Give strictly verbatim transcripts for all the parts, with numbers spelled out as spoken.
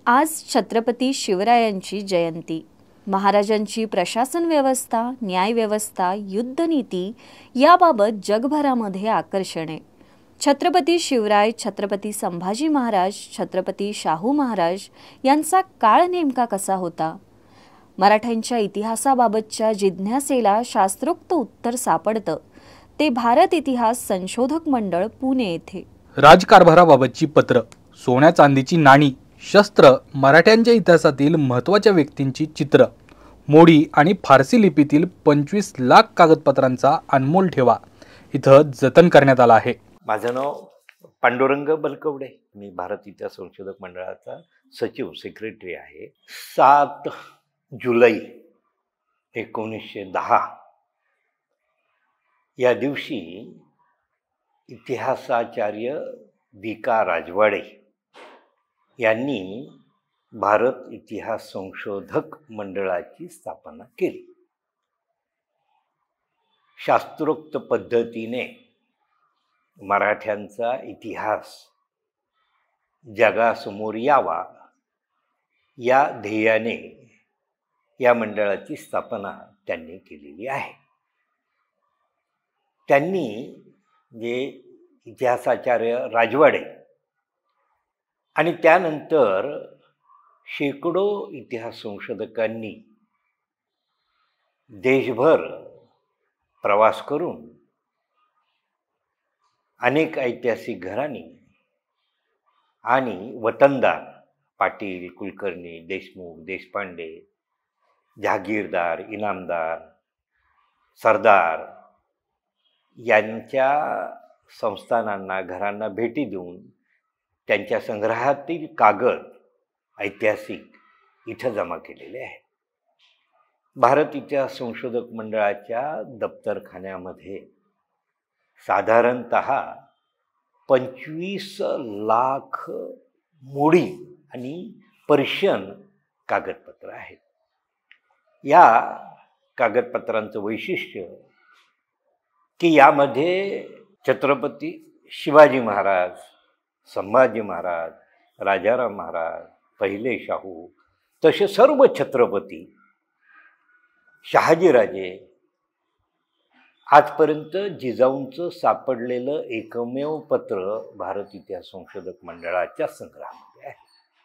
आज छत्रपती शिवरायांची जयंती. महाराजांची प्रशासन व्यवस्था, न्याय व्यवस्था, युद्धनीती याबाबत जगभरामध्ये आकर्षण आहे. छत्रपती शिवराय, छत्रपती संभाजी महाराज, छत्रपती शाहू महाराज यांचा काळ नेमका कसा होता? मराठ्यांच्या इतिहासाबाबतच्या जिज्ञासेला शास्त्रोक्त उत्तर सापडतं ते भारत इतिहास संशोधक मंडळ पुणे येथे. राजकारभाराबाबतची पत्र, सोन्या चांदीची नाणी, शस्त्र, मराठ्यांच्या इतिहासातील महत्त्वाच्या व्यक्तींची चित्र, मोडी आणि फारसी लिपीतील पंचवीस लाख कागदपत्रांचा अनमोल ठेवा इथं जतन करण्यात आला आहे. माझं नाव पांडुरंग बलकवडे. मी भारत इतिहास संशोधक मंडळाचा सचिव सेक्रेटरी आहे. सात जुलै एकोणीसशे दहा या दिवशी इतिहासाचार्य दी का राजवाडे यांनी भारत इतिहास संशोधक मंडळाची स्थापना केली. शास्त्रोक्त पद्धतीने मराठ्यांचा इतिहास जगासमोर यावा या ध्येयाने या मंडळाची स्थापना त्यांनी केलेली आहे. त्यांनी जे इतिहासाचार्य राजवाडे आणि त्यानंतर शेकडो इतिहास संशोधकांनी देशभर प्रवास करून अनेक ऐतिहासिक घराणी आणि वतनदार पाटील, कुलकर्णी, देशमुख, देशपांडे, जहागीरदार, इनामदार, सरदार यांच्या संस्थानांना, घरांना भेटी देऊन त्यांच्या संग्रहातील कागद ऐतिहासिक इथं जमा केलेले आहेत. भारत इतिहास संशोधक मंडळाच्या दप्तरखान्यामध्ये साधारणतः पंचवीस लाख मोडी आणि पर्शियन कागदपत्र आहेत. या कागदपत्रांचं वैशिष्ट्य की यामध्ये छत्रपती शिवाजी महाराज, संभाजी महाराज, राजाराम महाराज, पहिले शाहू, तसे सर्व छत्रपती, शहाजीराजे, आजपर्यंत जिजाऊंचं सापडलेलं एकमेव पत्र भारत इतिहास संशोधक मंडळाच्या संग्रहामध्ये आहे.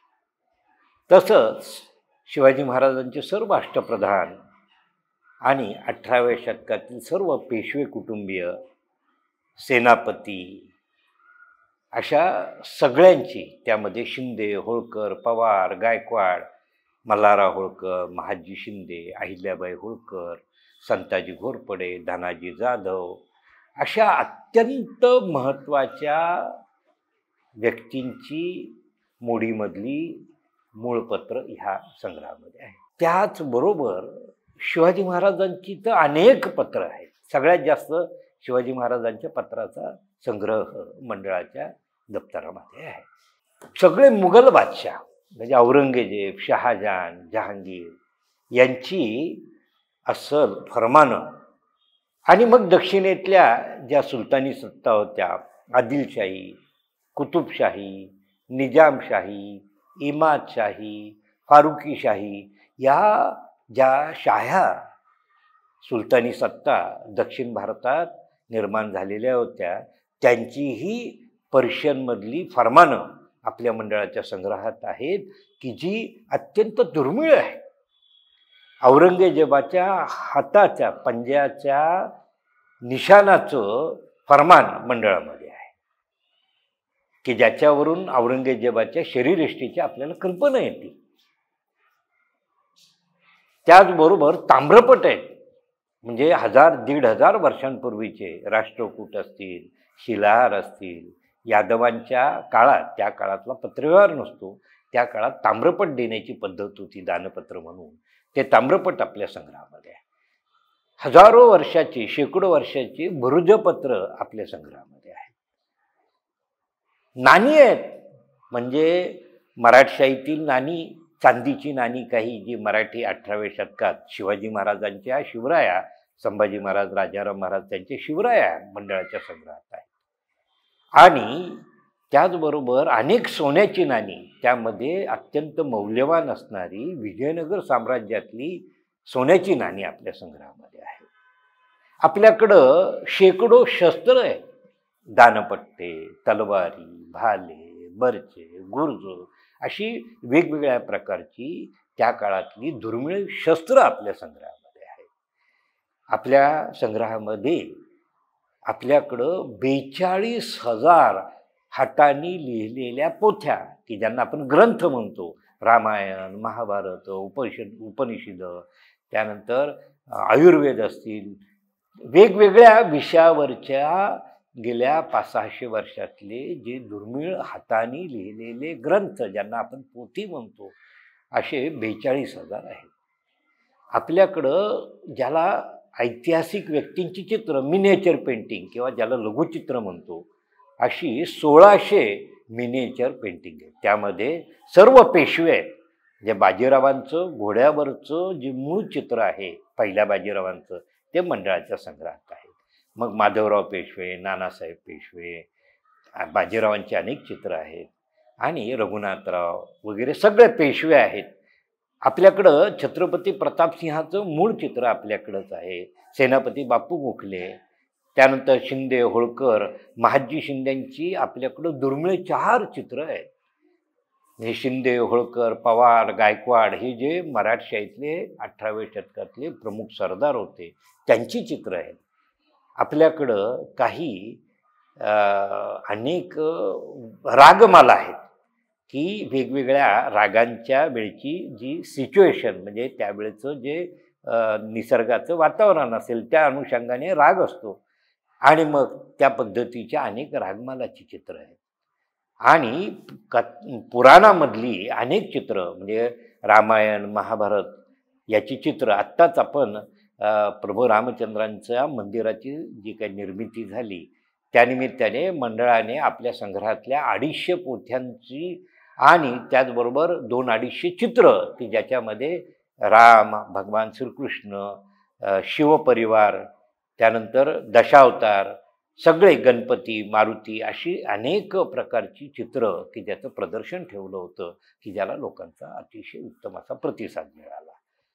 तसंच शिवाजी महाराजांचे सर्व अष्टप्रधान आणि अठराव्या शतकातील सर्व पेशवे कुटुंबीय, सेनापती अशा सगळ्यांची, त्यामध्ये शिंदे, होळकर, पवार, गायकवाड, मल्हारराव होळकर, महादजी शिंदे, अहिल्याबाई होळकर, संताजी घोरपडे, धनाजी जाधव अशा अत्यंत महत्त्वाच्या व्यक्तींची मोडीमधली मूळपत्र ह्या संग्रहामध्ये आहे. त्याचबरोबर शिवाजी महाराजांची तर अनेक पत्र आहेत. सगळ्यात जास्त शिवाजी महाराजांच्या पत्राचा संग्रह मंडळाच्या दप्तरामध्ये आहे. सगळे मुघल बादशाह म्हणजे औरंगजेब, शहाजहान, जहांगीर यांची अस्सल फरमानं आणि मग दक्षिणेतल्या ज्या सुलतानी सत्ता होत्या, आदिलशाही, कुतुबशाही, निजामशाही, इमादशाही, फारुकीशाही, या ज्या शाह्या सुलतानी सत्ता दक्षिण भारतात निर्माण झालेल्या होत्या, त्यांचीही पर्शियनमधली फरमानं आपल्या मंडळाच्या संग्रहात आहेत की जी अत्यंत दुर्मिळ आहे. औरंगजेबाच्या हाताच्या पंजाच्या निशाणाचं फरमान मंडळामध्ये आहे की ज्याच्यावरून औरंगजेबाच्या शरीरयष्टीची आपल्याला कल्पना येते. त्याचबरोबर ताम्रपट आहेत, म्हणजे हजार दीड हजार वर्षांपूर्वीचे राष्ट्रकूट असतील, शिलाहार असतील. यादवांच्या काळात, त्या काळातला पत्रव्यवहार नसतो, त्या काळात ताम्रपट देण्याची पद्धत होती, दानपत्र म्हणून. ते ताम्रपट आपल्या संग्रहामध्ये आहे. हजारो वर्षाची, शेकडो वर्षाची भुर्जपत्र आपल्या संग्रहामध्ये आहे. नाणी आहेत, म्हणजे मराठशाहीतील नाणी, चांदीची नाणी काही, जी मराठी अठराव्या शतकात शिवाजी महाराजांच्या शिवराया, संभाजी महाराज, राजाराम महाराज त्यांचे शिवराया मंडळाच्या संग्रहात आहे. आणि त्याचबरोबर अनेक सोन्याची नाणी, त्यामध्ये अत्यंत मौल्यवान असणारी विजयनगर साम्राज्यातली सोन्याची नाणी आपल्या संग्रहामध्ये आहे. आपल्याकडं शेकडो शस्त्र आहे, दानपट्टे, तलवारी, भाले, बर्चे, गुर्ज अशी वेगवेगळ्या प्रकारची त्या काळातली दुर्मिळ शस्त्र आपल्या संग्रहामध्ये आहे. आपल्या संग्रहामध्ये आपल्याकडं बेचाळीस हजार हातांनी लिहिलेल्या पोथ्या, की ज्यांना आपण ग्रंथ म्हणतो, रामायण, महाभारत, उपनिषद उपनिषद त्यानंतर आयुर्वेद असतील, वेगवेगळ्या विषयावरच्या गेल्या पाच सहाशे वर्षातले जे दुर्मिळ हातांनी लिहिलेले ग्रंथ, ज्यांना आपण पोथी म्हणतो, असे बेचाळीस हजार आहेत. आपल्याकडं ज्याला ऐतिहासिक व्यक्तींची चित्र, मिनिएचर पेंटिंग किंवा ज्याला लघुचित्र म्हणतो, अशी सोळाशे मिनिएचर पेंटिंग आहे. त्यामध्ये सर्व पेशवे आहेत. जे बाजीरावांचं घोड्यावरचं जे मूळ चित्र आहे पहिल्या बाजीरावांचं, ते मंडळाच्या संग्रहात आहे. मग माधवराव पेशवे, नानासाहेब पेशवे, बाजीरावांची अनेक चित्र आहेत आणि रघुनाथराव वगैरे सगळे पेशवे आहेत. आपल्याकडं छत्रपती प्रतापसिंहाचं मूळ चित्र आपल्याकडंच आहे. सेनापती बापू गोखले, त्यानंतर शिंदे, होळकर, महादजी शिंद्यांची आपल्याकडं दुर्मिळ चार चित्र आहेत. हे शिंदे, होळकर, पवार, गायकवाड हे जे मराठशाहीतले अठराव्या शतकातले प्रमुख सरदार होते, त्यांची चित्र आहेत. आपल्याकडं काही अनेक रागमाला आहेत, की वेगवेगळ्या रागांच्या वेळची जी सिच्युएशन, म्हणजे त्यावेळेचं जे निसर्गाचं वातावरण असेल त्या अनुषंगाने राग असतो, आणि मग त्या पद्धतीच्या अनेक रागमालाची चित्र आहेत. आणि क पुराणामधली अनेक चित्र, म्हणजे रामायण, महाभारत याची चित्र, आत्ताच आपण प्रभू रामचंद्रांच्या मंदिराची जी काही निर्मिती झाली त्यानिमित्ताने मंडळाने आपल्या संग्रहातल्या अडीचशे पोथ्यांची आणि त्याचबरोबर दोन अडीचशे चित्र, की ज्याच्यामध्ये राम, भगवान श्रीकृष्ण, शिवपरिवार, त्यानंतर दशावतार, सगळे गणपती, मारुती अशी अनेक प्रकारची चित्र, की ज्याचं प्रदर्शन ठेवलं होतं, की ज्याला लोकांचा अतिशय उत्तम असा प्रतिसाद मिळाला.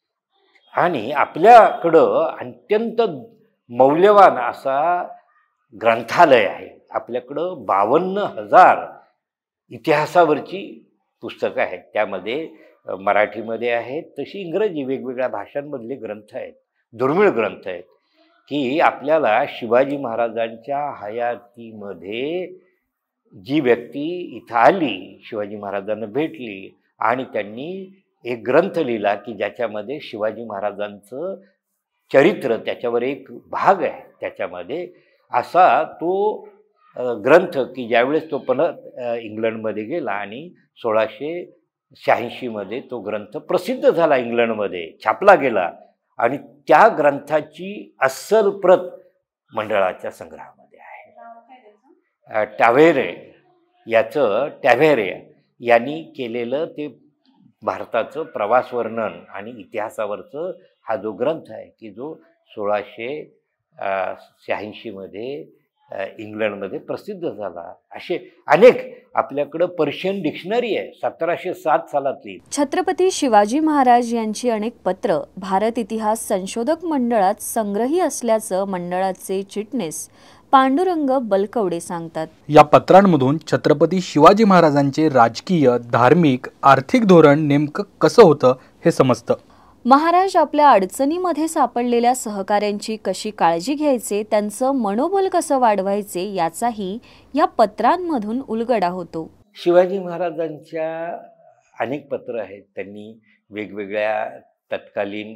आणि आपल्याकडं अत्यंत मौल्यवान असा ग्रंथालय आहे. आपल्याकडं बावन्न हजार इतिहासावरची पुस्तकं आहेत. त्यामध्ये मराठीमध्ये आहेत, तशी इंग्रजी वेगवेगळ्या भाषांमधले ग्रंथ आहेत, दुर्मिळ ग्रंथ आहेत, की आपल्याला शिवाजी महाराजांच्या हयातीमध्ये जी व्यक्ती इथं आली, शिवाजी महाराजांना भेटली आणि त्यांनी एक ग्रंथ लिहिला, की ज्याच्यामध्ये शिवाजी महाराजांचं चरित्र, त्याच्यावर एक भाग आहे त्याच्यामध्ये, असा तो ग्रंथ, की ज्यावेळेस तो परत इंग्लंडमध्ये गेला आणि सोळाशे शहाऐंशीमध्ये तो ग्रंथ प्रसिद्ध झाला, इंग्लंडमध्ये छापला गेला, आणि त्या ग्रंथाची अस्सल प्रत मंडळाच्या संग्रहामध्ये आहे. टॅव्हेरे याचं टॅव्हेरे यांनी केलेलं ते भारताचं प्रवास वर्णन आणि इतिहासावरचं हा जो ग्रंथ आहे, की जो सोळाशे शहाऐंशीमध्ये इंग्लंडमध्ये प्रसिद्ध झाला. असे अनेक आपल्याकडं पर्शियन डिक्शनरी आहे सतराशे सात सालातली. छत्रपती शिवाजी महाराज यांची अनेक पत्र भारत इतिहास संशोधक मंडळात संग्रही असल्याचं मंडळाचे चिटणीस पांडुरंग बलकवडे सांगतात. या पत्रांमधून छत्रपती शिवाजी महाराजांचे राजकीय, धार्मिक, आर्थिक धोरण नेमकं कसं होतं हे समजतं. महाराज आपल्या अडचणीमध्ये सापडलेल्या सहकाऱ्यांची कशी काळजी घ्यायचे, त्यांचं मनोबल कसं वाढवायचे याचाही या पत्रांमधून उलगडा होतो. शिवाजी महाराजांच्या अनेक पत्र आहेत. त्यांनी वेगवेगळ्या तत्कालीन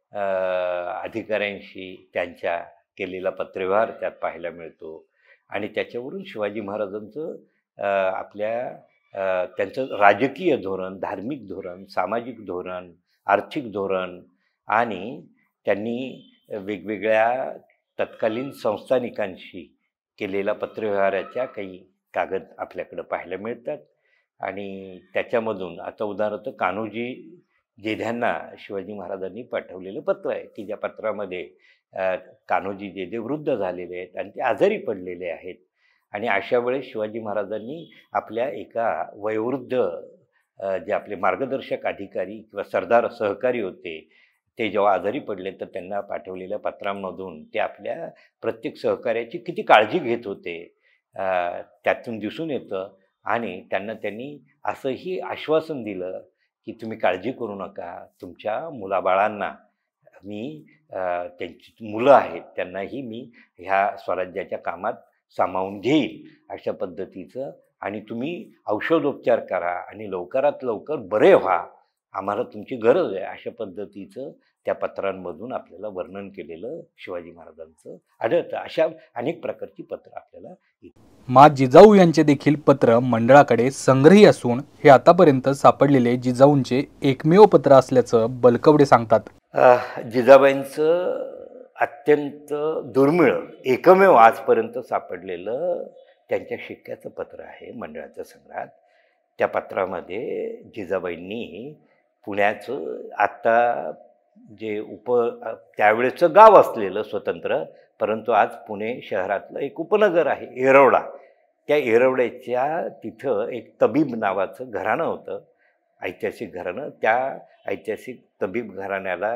अधिकाऱ्यांशी त्यांच्या केलेला पत्रव्यवहार त्यात पाहायला मिळतो. आणि त्याच्यावरून शिवाजी महाराजांचं आपल्या त्यांचं राजकीय धोरण, धार्मिक धोरण, सामाजिक धोरण, आर्थिक धोरण आणि त्यांनी वेगवेगळ्या तत्कालीन संस्थानिकांशी केलेला पत्रव्यवहाराच्या काही कागद आपल्याकडं पाहायला मिळतात. आणि त्याच्यामधून आता उदाहरणार्थ कान्होजी जेध्यांना शिवाजी महाराजांनी पाठवलेलं पत्र आहे, की ज्या पत्रामध्ये कान्होजी जेधे वृद्ध झालेले आहेत आणि ते आजारी पडलेले आहेत आणि अशा वेळेस शिवाजी महाराजांनी आपल्या एका वयोवृद्ध अ, जे आपले मार्गदर्शक अधिकारी किंवा सरदार सहकारी होते, ते जेव्हा आजारी पडले तर त्यांना पाठवलेल्या पत्रांमधून ते आपल्या प्रत्येक सहकार्याची किती काळजी घेत होते अ, त्यातून दिसून येतं. आणि त्यांना त्यांनी असंही आश्वासन दिलं की तुम्ही काळजी करू नका, तुमच्या मुलाबाळांना मी अ, त्यांची मुलं आहेत त्यांनाही मी ह्या स्वराज्याच्या कामात सामावून घेईल अशा पद्धतीचं, आणि तुम्ही औषधोपचार करा आणि लवकरात लवकर बरे व्हा, आम्हाला तुमची गरज आहे, अशा पद्धतीचं त्या पत्रांमधून आपल्याला वर्णन केलेलं शिवाजी महाराजांचं आढळतं. अशा अनेक प्रकारची पत्र आपल्याला मा जिजाऊ यांचे देखील पत्र मंडळाकडे संग्रही असून हे आतापर्यंत सापडलेले जिजाऊंचे एकमेव पत्र असल्याचं बलकवडे सांगतात. अ, जिजाबाईंचं अत्यंत दुर्मिळ एकमेव आजपर्यंत सापडलेलं त्यांच्या शिक्क्याचं पत्र आहे मंडळाच्या संग्रहात. त्या पत्रामध्ये जिजाबाईंनी पुण्याचं आत्ता जे उप त्यावेळेचं गाव असलेलं स्वतंत्र, परंतु आज पुणे शहरातलं एक उपनगर आहे येरवडा, त्या येरवड्याच्या तिथं एक तबीब नावाचं घराणं होतं, ऐतिहासिक घराणं. त्या ऐतिहासिक तबीब घराण्याला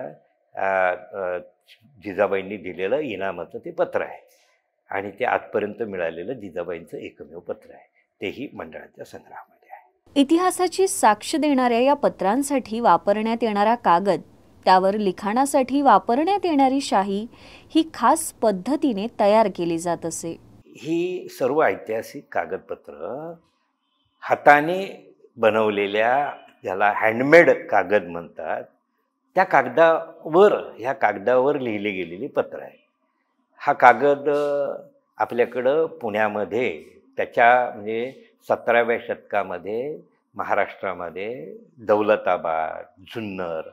जिजाबाईंनी दिलेलं इनामाचं ते पत्र आहे आणि ते आजपर्यंत मिळालेलं जिजाबाईंचं एकमेव पत्र आहे, तेही मंडळाच्या संग्रहामध्ये आहे. इतिहासाची साक्ष देणाऱ्या या पत्रांसाठी वापरण्यात येणारा कागद, त्यावर लिखाणासाठी वापरण्यात येणारी शाही ही खास पद्धतीने तयार केली जात असे. ही सर्व ऐतिहासिक कागदपत्र हाताने बनवलेल्या, ज्याला हँडमेड कागद म्हणतात, त्या कागदावर ह्या कागदावर लिहिले गेलेली पत्र आहे. हा कागद आपल्याकडं पुण्यामध्ये त्याच्या म्हणजे सतराव्या शतकामध्ये महाराष्ट्रामध्ये दौलताबाद, जुन्नर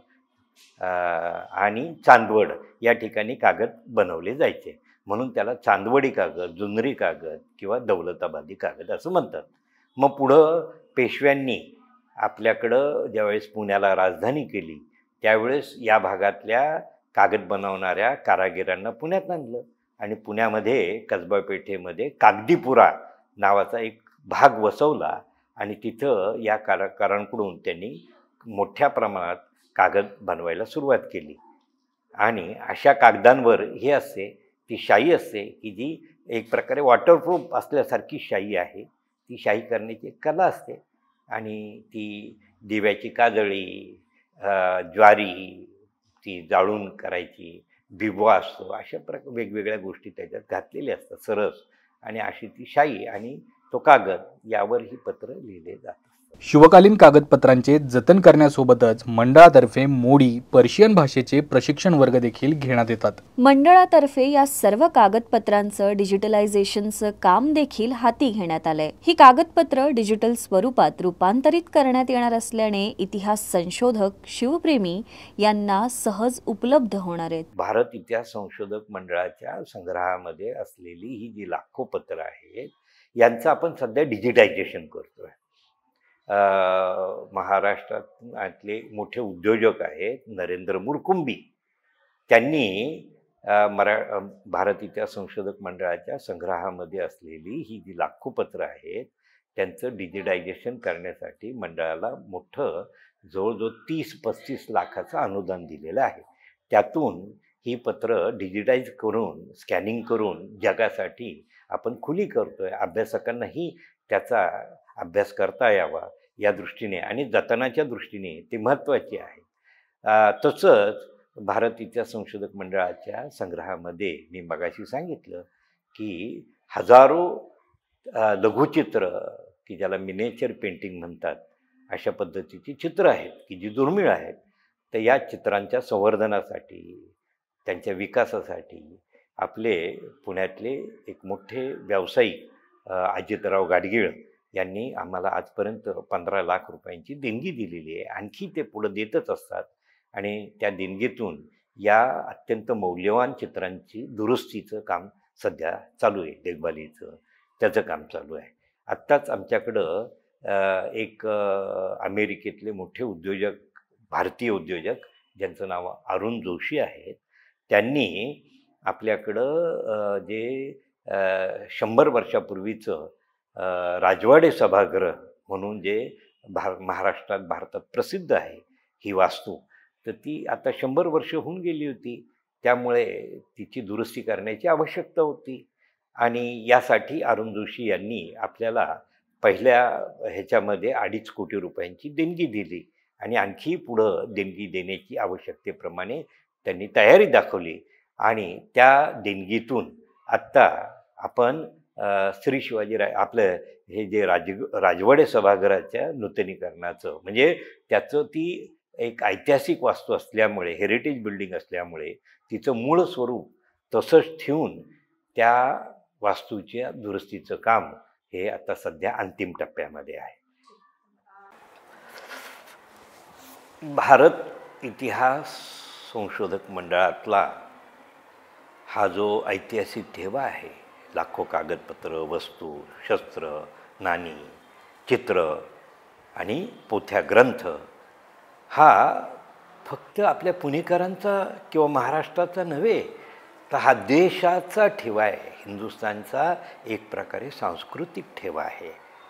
आणि चांदवड या ठिकाणी कागद बनवले जायचे, म्हणून त्याला चांदवडी कागद, जुन्नरी कागद किंवा दौलताबादी कागद असं म्हणतात. मग पुढं पेशव्यांनी आपल्याकडं ज्यावेळेस पुण्याला राजधानी केली त्यावेळेस या भागातल्या कागद बनवणाऱ्या कारागिरांना पुण्यात आणलं आणि पुण्यामध्ये कसबा पेठेमध्ये कागदीपुरा नावाचा एक भाग वसवला आणि तिथं या कारागिरांकडून त्यांनी मोठ्या प्रमाणात कागद बनवायला सुरुवात केली. आणि अशा कागदांवर हे असते, ती शाई असते की जी एक प्रकारे वॉटरप्रूफ असल्यासारखी शाई आहे. ती शाई करण्याची एक कला असते आणि ती दिव्याची काजळी, ज्वारी ती जाळून करायची, बिबवा असतो, अशा प्रकार वेगवेगळ्या गोष्टी त्याच्यात घातलेल्या असतात सरस, आणि अशी ती शाई आणि तो कागद यावर ही पत्र लिहिले जातात. शिवकालीन कागदपत्रांचे जतन करण्यासोबतच मंडळातर्फे मोडी, पर्शियन भाषेचे प्रशिक्षण वर्ग देखील घेण्यात येतात. मंडळातर्फे या सर्व कागदपत्रांचं डिजिटलायझेशनचं काम देखील हाती घेण्यात आलंय. ही कागदपत्र डिजिटल स्वरूपात रूपांतरित करण्यात येणार असल्याने इतिहास संशोधक, शिवप्रेमी यांना सहज उपलब्ध होणार आहेत. भारत इतिहास संशोधक मंडळाच्या संग्रहामध्ये असलेली ही जी लाखो पत्र आहेत यांचं आपण सध्या डिजिटायझेशन करतोय. महाराष्ट्रातले मोठे उद्योजक आहेत नरेंद्र मुरकुंबी, त्यांनी मरा भारत इतिहास संशोधक मंडळाच्या संग्रहामध्ये असलेली ही जी लाखो पत्र आहेत त्यांचं डिजिटायझेशन करण्यासाठी मंडळाला मोठं जवळजवळ तीस पस्तीस लाखाचं अनुदान दिलेलं आहे. त्यातून ही पत्र डिजिटाईज करून स्कॅनिंग करून जगासाठी आपण खुली करतोय. अभ्यासकांनाही त्याचा अभ्यास करता यावा या दृष्टीने आणि जतनाच्या दृष्टीने ते महत्त्वाचे आहे. तसंच भारत इतिहास संशोधक मंडळाच्या संग्रहामध्ये मी मगाशी सांगितलं की हजारो लघुचित्र की ज्याला मिनेचर पेंटिंग म्हणतात अशा पद्धतीची चित्र आहेत की जी दुर्मिळ आहेत. तर या चित्रांच्या संवर्धनासाठी, त्यांच्या विकासासाठी आपले पुण्यातले एक मोठे व्यावसायिक अजितराव गाडगीळ यांनी आम्हाला आजपर्यंत पंधरा लाख रुपयांची देणगी दिलेली आहे. आणखी ते पुढं देतच असतात आणि त्या देणगीतून या अत्यंत मौल्यवान चित्रांची दुरुस्तीचं काम सध्या चालू आहे, देखभालीचं त्याचं काम चालू आहे. आत्ताच आमच्याकडं एक अमेरिकेतले मोठे उद्योजक, भारतीय उद्योजक ज्यांचं नाव अरुण जोशी आहे, त्यांनी आपल्याकडं जे शंभर वर्षापूर्वीचं राजवाडे सभागृह म्हणून जे भार महाराष्ट्रात भारतात प्रसिद्ध आहे ही वास्तू, तर ती आता शंभर वर्ष होऊन गेली होती. त्यामुळे तिची दुरुस्ती करण्याची आवश्यकता होती आणि यासाठी अरुण जोशी यांनी आपल्याला पहिल्या ह्याच्यामध्ये अडीच कोटी रुपयांची देणगी दिली आणि आणखी पुढं देणगी देण्याची आवश्यकतेप्रमाणे त्यांनी तयारी दाखवली आणि त्या देणगीतून आत्ता आपण श्री शिवाजीराय आपलं हे जे राज राजवाडे सभागृहाच्या नूतनीकरणाचं, म्हणजे त्याचं ती एक ऐतिहासिक वास्तू असल्यामुळे, हेरिटेज बिल्डिंग असल्यामुळे तिचं मूळ स्वरूप तसंच ठेवून त्या वास्तूच्या दुरुस्तीचं काम हे आता सध्या अंतिम टप्प्यामध्ये आहे. भारत इतिहास संशोधक मंडळातला हा जो ऐतिहासिक ठेवा आहे, लाखो कागदपत्र, वस्तू, शस्त्र, नाणी, चित्र आणि पोथ्या ग्रंथ, हा फक्त आपल्या पुणेकरांचा किंवा महाराष्ट्राचा नव्हे, तर हा देशाचा ठेवा आहे. हिंदुस्थानचा एक प्रकारे सांस्कृतिक ठेवा आहे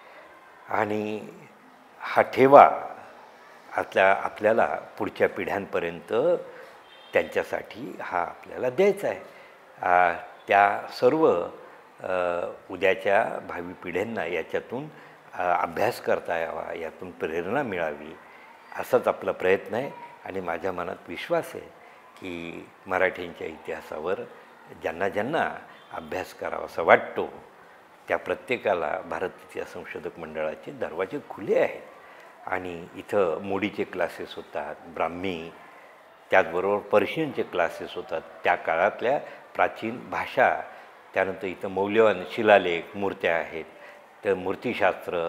आणि हा ठेवा आपल्या आपल्याला पुढच्या पिढ्यांपर्यंत त्यांच्यासाठी हा आपल्याला द्यायचा आहे. त्या सर्व उद्याच्या भावी पिढ्यांना याच्यातून अभ्यास करता यावा, यातून प्रेरणा मिळावी, असाच आपला प्रयत्न आहे. आणि माझ्या मनात विश्वास आहे की मराठ्यांच्या इतिहासावर ज्यांना ज्यांना अभ्यास करावासा वाटतो त्या प्रत्येकाला भारत इतिहास संशोधक मंडळाचे दरवाजे खुले आहेत आणि इथं मोडीचे क्लासेस होतात, ब्राह्मी, त्याचबरोबर पर्शियनचे क्लासेस होतात, त्या काळातल्या प्राचीन भाषा, त्यानंतर इथं मौल्यवान शिलालेख, मूर्त्या आहेत, तर मूर्तिशास्त्र,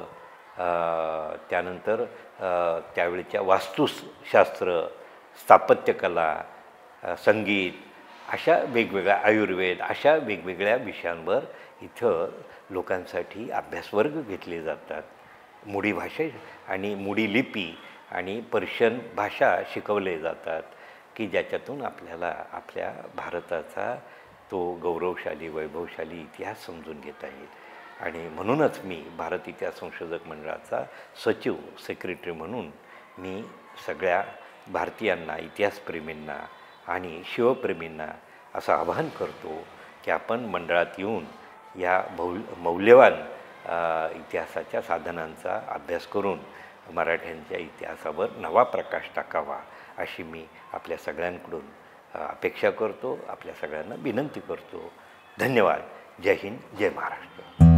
त्यानंतर त्यावेळेच्या वास्तुशास्त्र, स्थापत्यकला, संगीत, अशा वेगवेगळ्या आयुर्वेद, अशा वेगवेगळ्या विषयांवर इथं लोकांसाठी अभ्यासवर्ग घेतले जातात. मोडी भाषा आणि मोडी लिपी आणि पर्शियन भाषा शिकवले जातात की ज्याच्यातून आपल्याला आपल्या भारताचा तो गौरवशाली वैभवशाली इतिहास समजून घेता येईल. आणि म्हणूनच मी भारत इतिहास संशोधक मंडळाचा सचिव, सेक्रेटरी म्हणून मी सगळ्या भारतीयांना, इतिहासप्रेमींना आणि शिवप्रेमींना असं आवाहन करतो की आपण मंडळात येऊन या भौ मौल्यवान इतिहासाच्या साधनांचा अभ्यास करून मराठ्यांच्या इतिहासावर नवा प्रकाश टाकावा, अशी मी आपल्या सगळ्यांकडून अपेक्षा करतो, आपल्या सगळ्यांना विनंती करतो. धन्यवाद. जय हिंद, जय महाराष्ट्र.